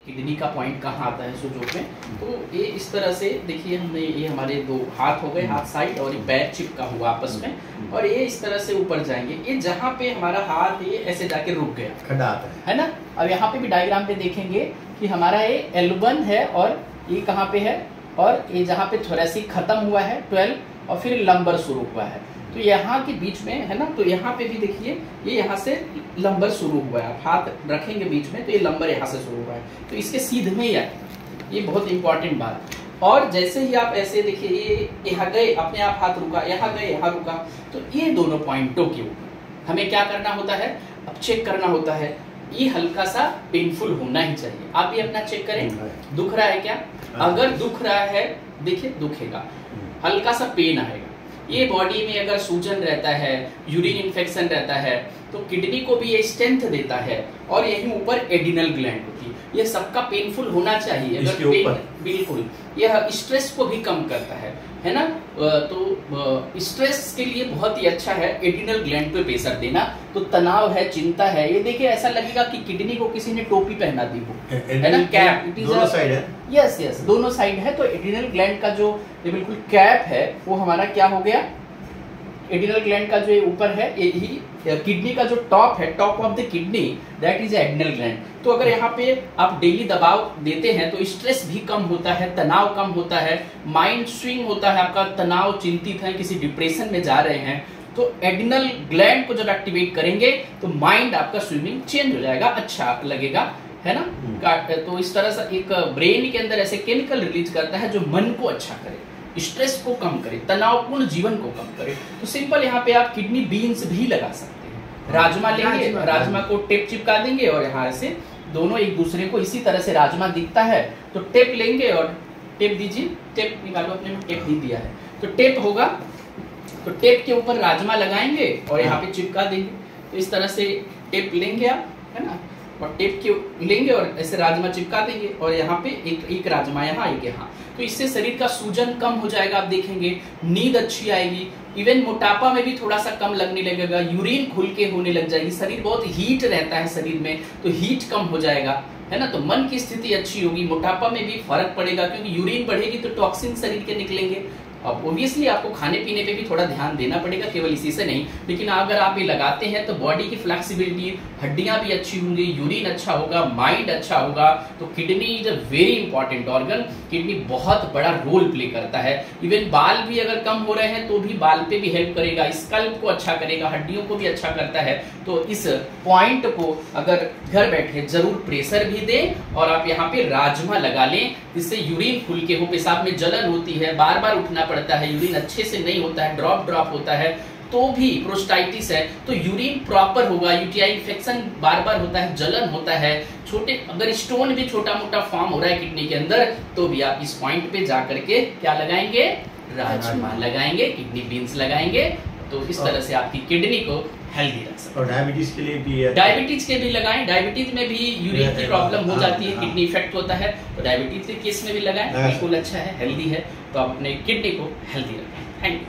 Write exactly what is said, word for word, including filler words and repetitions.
Kidney का point कहाँ आता है सुजोक में। तो ये इस तरह से देखिए, हमने ये हमारे दो हाथ हो गए, हाथ साइड, और ये पैर चिपका हुआ आपस में, और ये इस तरह से ऊपर जाएंगे। ये जहाँ पे हमारा हाथ ये ऐसे जाके रुक गया, खड्डा आता है, है ना। अब यहाँ पे भी डायग्राम पे देखेंगे कि हमारा ये एल वन है और ये कहाँ पे है, और ये जहाँ पे थोरेसिक खत्म हुआ है ट्वेल्व, और फिर लंबर शुरू हुआ है। तो यहाँ के बीच में है ना, तो यहाँ पे भी देखिए ये यहाँ से लंबर शुरू हुआ है। आप हाथ रखेंगे बीच में तो ये लंबर यहाँ से शुरू हुआ है, तो इसके सीध में ही आए, ये बहुत इंपॉर्टेंट बात। और जैसे ही आप ऐसे देखिए, ये यहाँ गए, अपने आप हाथ रुका, यहाँ गए, यहाँ रुका, तो ये दोनों पॉइंटों के ऊपर हमें क्या करना होता है, अब चेक करना होता है। ये हल्का सा पेनफुल होना ही चाहिए। आप भी अपना चेक करें, दुख रहा है क्या? अगर दुख रहा है, देखिए दुखेगा, हल्का सा पेन आएगा। ये बॉडी में अगर सूजन रहता है, यूरिन इन्फेक्शन रहता है, तो किडनी को भी ये स्ट्रेंथ देता है, और यही ऊपर एडिनल ग्लैंड होती है। ये सबका पेनफुल होना चाहिए। अगर पेन, बिल्कुल, यह स्ट्रेस को भी कम करता है, है ना। तो स्ट्रेस के लिए बहुत ही अच्छा है एडिनल ग्लैंड पे प्रेशर देना। तो तनाव है, चिंता है, ये देखिए ऐसा लगेगा कि किडनी को किसी ने टोपी पहना दी हो, है ना, कैप। दोनों साइड है, यस यस, दोनों साइड है। तो एडिनल ग्लैंड का जो ये बिल्कुल कैप है, वो हमारा क्या हो गया, एडिनल ग्लैंड का जो ऊपर है, यही किडनी का जो टॉप है, top of the kidney, that is adrenal gland. तो अगर यहाँ पे आप डेली दबाव देते हैं तो स्ट्रेस भी कम होता है, तनाव कम होता है, माइंड स्विंग होता है आपका, तनाव, चिंतित है, किसी डिप्रेशन में जा रहे हैं, तो एडिनल ग्लैंड को जब एक्टिवेट करेंगे तो माइंड आपका स्विमिंग चेंज हो जाएगा, अच्छा लगेगा, है ना। तो इस तरह से एक ब्रेन के अंदर ऐसे केमिकल रिलीज करता है जो मन को अच्छा करे, स्ट्रेस को कम करे, तनावपूर्ण जीवन को कम करे। तो सिंपल यहाँ पे आप किडनी बीन्स भी लगा सकते हैं। राजमा लेंगे, राजमा को टेप चिपका देंगे, और यहाँ से दोनों एक दूसरे को, इसी तरह से राजमा दिखता है तो टेप लेंगे, और टेप दीजिए, टेप निकालो, अपने में टेप दे दिया है तो टेप होगा, तो टेप के ऊपर राजमा लगाएंगे और यहाँ पे चिपका देंगे। तो इस तरह से टेप लेंगे आप, है ना, और टेप के लेंगे और ऐसे राजमा चिपका देंगे, और यहाँ पे एक एक राजमा यहाँ, एक यहाँ। तो इससे शरीर का सूजन कम हो जाएगा, आप देखेंगे नींद अच्छी आएगी, इवन मोटापा में भी थोड़ा सा कम लगने लगेगा, यूरिन खुल के होने लग जाएगी। शरीर बहुत हीट रहता है शरीर में, तो हीट कम हो जाएगा, है ना। तो मन की स्थिति अच्छी होगी, मोटापा में भी फर्क पड़ेगा, क्योंकि यूरिन बढ़ेगी तो टॉक्सिन शरीर के निकलेंगे। अब ऑब्वियसली आपको खाने पीने पे भी थोड़ा ध्यान देना पड़ेगा, केवल इसी से नहीं। लेकिन अगर आप ये लगाते हैं तो बॉडी की फ्लेक्सिबिलिटी, हड्डियां भी अच्छी होंगी, यूरिन अच्छा होगा, माइंड अच्छा होगा। तो kidney is a very important organ. Kidney बहुत बड़ा रोल प्ले करता है। इवन बाल भी अगर कम हो रहे हैं तो भी बाल पे भी हेल्प करेगा, स्कल्प को अच्छा करेगा, हड्डियों को भी अच्छा करता है। तो इस पॉइंट को अगर घर बैठे जरूर प्रेशर भी दें, और आप यहाँ पे राजमा लगा लें, जिससे यूरिन खुल के हो, पेशाब में जलन होती है, बार बार उठना पड़ता है, यूरिन अच्छे से नहीं होता है, ड्रॉप ड्रॉप होता है, तो भी प्रोस्टाइटिस है तो यूरिन प्रॉपर होगा, यूटीआई इन्फेक्शन बार बार होता है, जलन होता है, छोटे अगर स्टोन भी छोटा मोटा फॉर्म हो रहा है किडनी के अंदर, तो भी आप इस पॉइंट पे जा करके क्या लगाएंगे, राजमा लगाएंगे, किडनी बीन्स लगाएंगे। तो इस तरह से आपकी किडनी को हेल्दी रख सकते हैं। और डायबिटीज के लिए भी है, डायबिटीज के भी लगाएं। डायबिटीज में भी यूरिन की प्रॉब्लम हो जाती है, किडनी इफेक्ट होता है, तो डायबिटीज के केस में भी लगाएं, बिल्कुल अच्छा है, हेल्दी है। तो आप अपने किडनी को हेल्दी रखें। Thank you.